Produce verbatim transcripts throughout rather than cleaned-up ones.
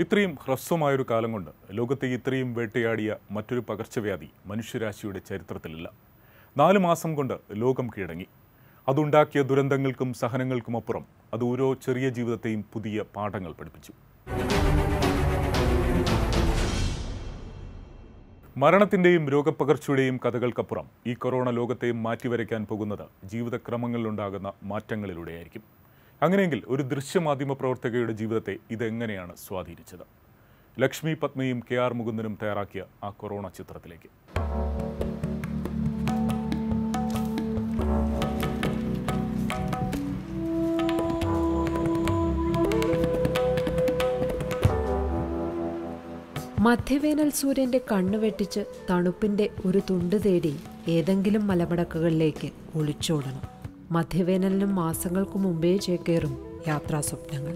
ഇത്രയും ഹ്രസ്വമായൊരു കാലം കൊണ്ട് ലോകത്തെ ഇത്രയും വേട്ടയാടിയ മറ്റൊരു പകർച്ചവ്യാധി മനുഷ്യരാശിയുടെ ചരിത്രത്തിലില്ല. നാല് മാസം കൊണ്ട് ലോകം കീഴടങ്ങി. അതുണ്ടാക്കിയ ദുരന്തങ്ങൾക്കും സഹനങ്ങൾക്കുമപ്പുറം അത് ഓരോ ചെറിയ ജീവിതത്തെയും പുതിയ പാഠങ്ങൾ പഠിപ്പിച്ചു. മരണത്തിൻ്റെയും രോഗപ്പകർച്ചയുടെയും കഥകൾക്കപ്പുറം ഈ കൊറോണ ലോകത്തെയും മാറ്റിവരയ്ക്കാൻ പോകുന്നത് ജീവിതക്രമങ്ങളിലുണ്ടാകുന്ന മാറ്റങ്ങളിലൂടെയായിരിക്കും. അങ്ങനെയെങ്കിൽ ഒരു ദൃശ്യമാധ്യമ പ്രവർത്തകയുടെ ജീവിതത്തെ ഇതെങ്ങനെയാണ് സ്വാധീനിച്ചത്? ലക്ഷ്മി പത്മയും കെ ആർ മുകുന്ദനും തയ്യാറാക്കിയ ആ കൊറോണ ചിത്രത്തിലേക്ക്. മധ്യവേനൽ സൂര്യന്റെ കണ്ണുവെട്ടിച്ച് തണുപ്പിന്റെ ഒരു തുണ്ട് തേടി ഏതെങ്കിലും മലമടക്കുകളിലേക്ക് ഒളിച്ചോടണം. മധ്യവേനലിനും മാസങ്ങൾക്കു മുമ്പേ ചേക്കേറും യാത്രാസ്വപ്നങ്ങൾ.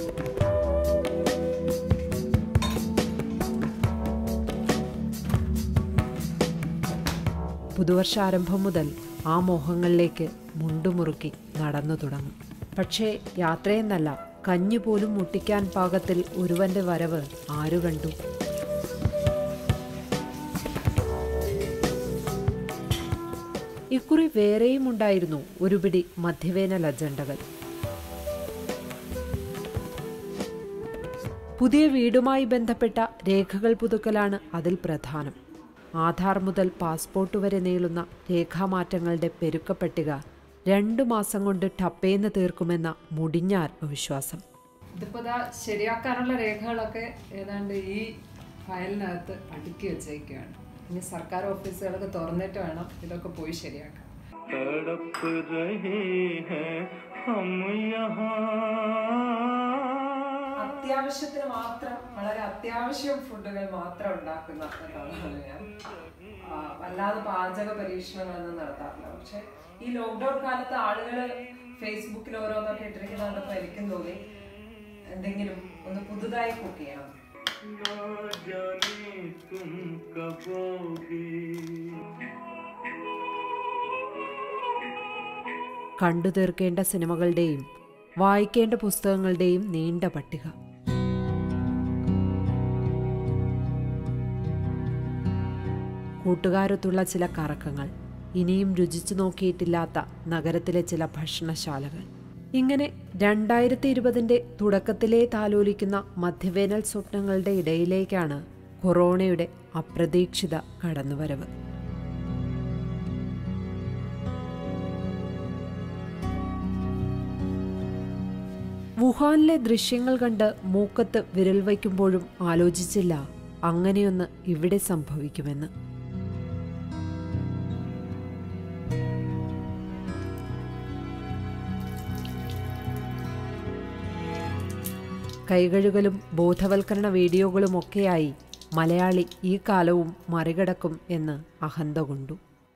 പുതുവർഷാരംഭം മുതൽ ആ മോഹങ്ങളിലേക്ക് മുണ്ടുമുറുക്കി നടന്നു തുടങ്ങും. പക്ഷേ യാത്രയെന്നല്ല, കഞ്ഞുപോലും മുട്ടിക്കാൻ പാകത്തിൽ ഒരുവന്റെ വരവ് ആരു കണ്ടു? ഇക്കുറി വേറെയും ഉണ്ടായിരുന്നു ഒരു പിടി മധ്യവേനൽ അജണ്ടകൾ. പുതിയ വീടുമായി ബന്ധപ്പെട്ട രേഖകൾ പുതുക്കലാണ് അതിൽ പ്രധാനം. ആധാർ മുതൽ പാസ്പോർട്ട് വരെ നീളുന്ന രേഖാമാറ്റങ്ങളുടെ പെരുക്കപ്പട്ടിക രണ്ടു മാസം കൊണ്ട് ടപ്പേന്ന് തീർക്കുമെന്ന മുടിഞ്ഞ ആത്മവിശ്വാസം. ഇതിപ്പോ ശരിയാക്കാനുള്ള രേഖകളൊക്കെ ഏതാണ്ട് ഈ ഫയലിനകത്ത് അടുക്കി വെച്ചേക്കാണ്. ഇനി സർക്കാർ ഓഫീസുകളൊക്കെ തുറന്നിട്ട് വേണം ഇതൊക്കെ പോയി ശരിയാക്കാൻ. അത്യാവശ്യത്തിന് മാത്രം, വളരെ അത്യാവശ്യം ഫുഡുകൾ മാത്രം ഉണ്ടാക്കുന്ന ഒരാളാണ് ഞാൻ. അല്ലാതെ പാചക പരീക്ഷണങ്ങളൊന്നും നടത്താറില്ല. പക്ഷെ ഈ ലോക്ക്ഡൌൺ കാലത്ത് ആളുകൾ ഫേസ്ബുക്കിൽ ഓരോന്നൊക്കെ ഇട്ടിരിക്കുന്നുണ്ടപ്പോ എനിക്കും തോന്നി എന്തെങ്കിലും ഒന്ന് പുതുതായി കുക്ക് ചെയ്യണം. കണ്ടു തീർക്കേണ്ട സിനിമകളുടെയും വായിക്കേണ്ട പുസ്തകങ്ങളുടെയും നീണ്ട പട്ടിക. കൂട്ടുകാരൊത്തുള്ള ചില കറക്കങ്ങൾ, ഇനിയും രുചിച്ചു നോക്കിയിട്ടില്ലാത്ത നഗരത്തിലെ ചില ഭക്ഷണശാലകൾ. ഇങ്ങനെ രണ്ടായിരത്തി ഇരുപതിൻ്റെ തുടക്കത്തിലേ താലോലിക്കുന്ന മധ്യവേനൽ സ്വപ്നങ്ങളുടെ ഇടയിലേക്കാണ് കൊറോണയുടെ അപ്രതീക്ഷിത കടന്നുവരവ്. വുഹാനിലെ ദൃശ്യങ്ങൾ കണ്ട് മൂക്കത്ത് വിരൽ വയ്ക്കുമ്പോഴും ആലോചിച്ചില്ല അങ്ങനെയൊന്ന് ഇവിടെ സംഭവിക്കുമെന്ന്. കൈകഴുകലും ബോധവൽക്കരണ വീഡിയോകളുമൊക്കെയായി മലയാളി ഈ കാലവും മറികടക്കും എന്ന് അഹന്ത കൊണ്ടു.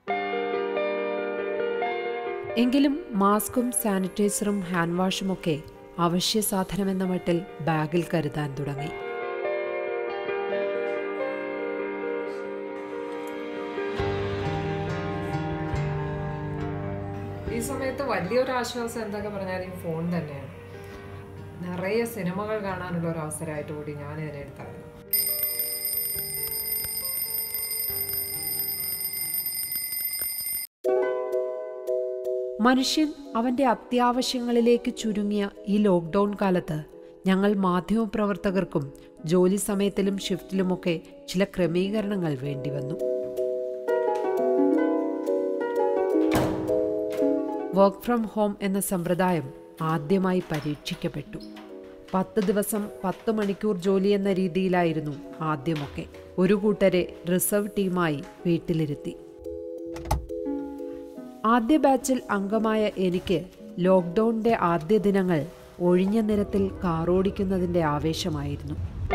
എങ്കിലും മാസ്കും സാനിറ്റൈസറും ഹാൻഡ് വാഷുമൊക്കെ അവശ്യ സാധനമെന്ന മട്ടിൽ ബാഗിൽ കരുതാൻ തുടങ്ങി. ഈ സമയത്ത് വലിയൊരു ആശ്വാസം എന്തൊക്കെ പറഞ്ഞാൽ ഈ ഫോൺ തന്നെയാണ്. നിറയെ സിനിമകൾ കാണാനുള്ള ഒരു അവസരമായിട്ട് കൂടി ഞാൻ ഇതിനെ എടുത്തായിരുന്നു. മനുഷ്യൻ അവൻ്റെ അത്യാവശ്യങ്ങളിലേക്ക് ചുരുങ്ങിയ ഈ ലോക്ക്ഡൗൺ കാലത്ത് ഞങ്ങൾ മാധ്യമപ്രവർത്തകർക്കും ജോലി സമയത്തിലും ഷിഫ്റ്റിലുമൊക്കെ ചില ക്രമീകരണങ്ങൾ വേണ്ടിവന്നു. വർക്ക് ഫ്രം ഹോം എന്ന സമ്പ്രദായം ആദ്യമായി പരീക്ഷിക്കപ്പെട്ടു. പത്ത് ദിവസം പത്ത് മണിക്കൂർ ജോലി എന്ന രീതിയിലായിരുന്നു ആദ്യമൊക്കെ. ഒരു കൂട്ടരെ റിസർവ് ടീമായി വീട്ടിലിരുത്തി. ആദ്യ ബാച്ചിൽ അംഗമായ എനിക്ക് ലോക്ക്ഡൗണിന്റെ ആദ്യ ദിനങ്ങൾ ഒഴിഞ്ഞ നിരത്തിൽ കാറോടിക്കുന്നതിന്റെ ആവേശമായിരുന്നു.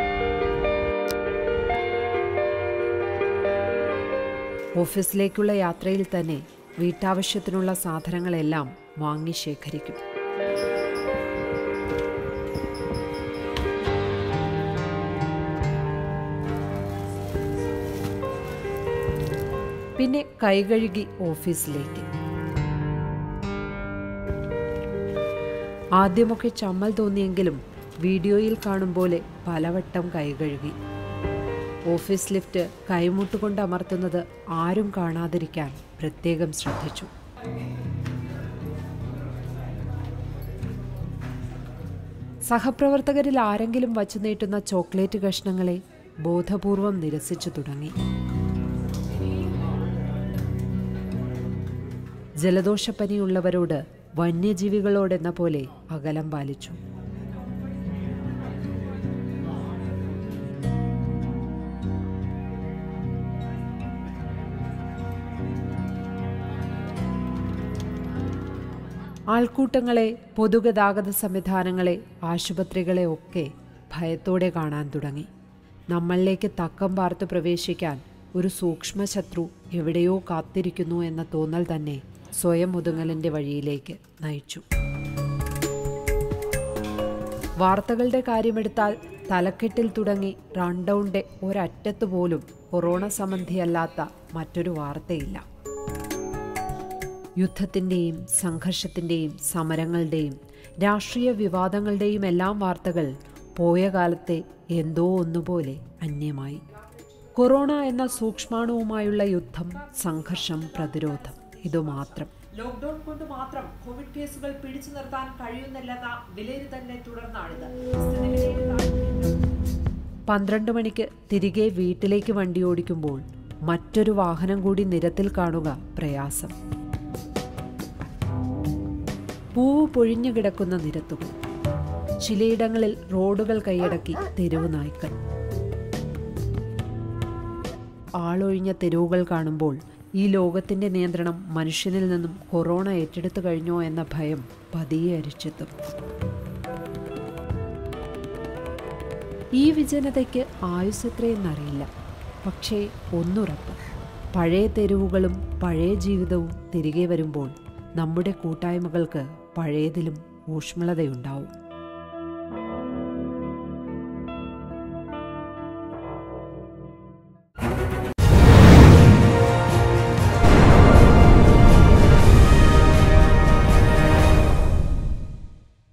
ഓഫീസിലേക്കുള്ള യാത്രയിൽ തന്നെ വീട്ടാവശ്യത്തിനുള്ള സാധനങ്ങളെല്ലാം വാങ്ങി ശേഖരിക്കും. പിന്നെ കൈകഴുകി ഓഫീസിലേക്ക്. ആദ്യമൊക്കെ ചമ്മൽ തോന്നിയെങ്കിലും വീഡിയോയിൽ കാണും പോലെ പലവട്ടം കൈകഴുകി. ഓഫീസ് ലിഫ്റ്റ് കൈമുട്ടുകൊണ്ട് അമർത്തുന്നത് ആരും കാണാതിരിക്കാൻ പ്രത്യേകം ശ്രദ്ധിച്ചു. സഹപ്രവർത്തകരിൽ ആരെങ്കിലും വച്ചു നീട്ടുന്ന ചോക്ലേറ്റ് കഷ്ണങ്ങളെ ബോധപൂർവം നിരസിച്ചു തുടങ്ങി. ജലദോഷപ്പനിയുള്ളവരോട് വന്യജീവികളോടെന്ന പോലെ അകലം പാലിച്ചു. ആൾക്കൂട്ടങ്ങളെ, പൊതുഗതാഗത സംവിധാനങ്ങളെ, ആശുപത്രികളെ ഒക്കെ ഭയത്തോടെ കാണാൻ തുടങ്ങി. നമ്മളിലേക്ക് തക്കം പാർത്ത് പ്രവേശിക്കാൻ ഒരു സൂക്ഷ്മശത്രു എവിടെയോ കാത്തിരിക്കുന്നു എന്ന തോന്നൽ തന്നെ സ്വയം ഒതുങ്ങലിൻ്റെ വഴിയിലേക്ക് നയിച്ചു. വാർത്തകളുടെ കാര്യമെടുത്താൽ തലക്കെട്ടിൽ തുടങ്ങി റൺഡൗണിൻ്റെ ഒരറ്റത്ത് പോലും കൊറോണ സംബന്ധിയല്ലാത്ത മറ്റൊരു വാർത്തയില്ല. യുദ്ധത്തിൻ്റെയും സംഘർഷത്തിൻ്റെയും സമരങ്ങളുടെയും രാഷ്ട്രീയ വിവാദങ്ങളുടെയും എല്ലാം വാർത്തകൾ പോയ കാലത്തെ എന്തോ ഒന്നുപോലെ അന്യമായി. കൊറോണ എന്ന സൂക്ഷ്മാണുവുമായുള്ള യുദ്ധം, സംഘർഷം, പ്രതിരോധം ഇതുമാത്രം. ലോക്ക്ഡൌൺ കൊണ്ട് മാത്രം കോവിഡ് കേസുകൾ പിടിച്ചു നിർത്താൻ കഴിയുന്നില്ലെന്ന വിലയിരുത്തലിനെ തുടർന്നാണിത്. പന്ത്രണ്ട് മണിക്ക് തിരികെ വീട്ടിലേക്ക് വണ്ടി ഓടിക്കുമ്പോൾ മറ്റൊരു വാഹനം കൂടി നിരത്തിൽ കാണുക പ്രയാസം. പൂവ് പൊഴിഞ്ഞു കിടക്കുന്ന നിരത്തുകൾ, ചിലയിടങ്ങളിൽ റോഡുകൾ കൈയടക്കി തെരുവ് നായ്ക്കൾ. ആളൊഴിഞ്ഞ തെരുവുകൾ കാണുമ്പോൾ ഈ ലോകത്തിൻ്റെ നിയന്ത്രണം മനുഷ്യനിൽ നിന്നും കൊറോണ ഏറ്റെടുത്തു കഴിഞ്ഞോ എന്ന ഭയം പതിയെ അരിച്ചെത്തും. ഈ വിജനതയ്ക്ക് ആയുസ്സെത്രയെന്നറിയില്ല. പക്ഷേ ഒന്നുറപ്പ്, പഴയ തെരുവുകളും പഴയ ജീവിതവും തിരികെ വരുമ്പോൾ നമ്മുടെ കൂട്ടായ്മകൾക്ക് പഴയതിലും ഊഷ്മളതയുണ്ടാവും.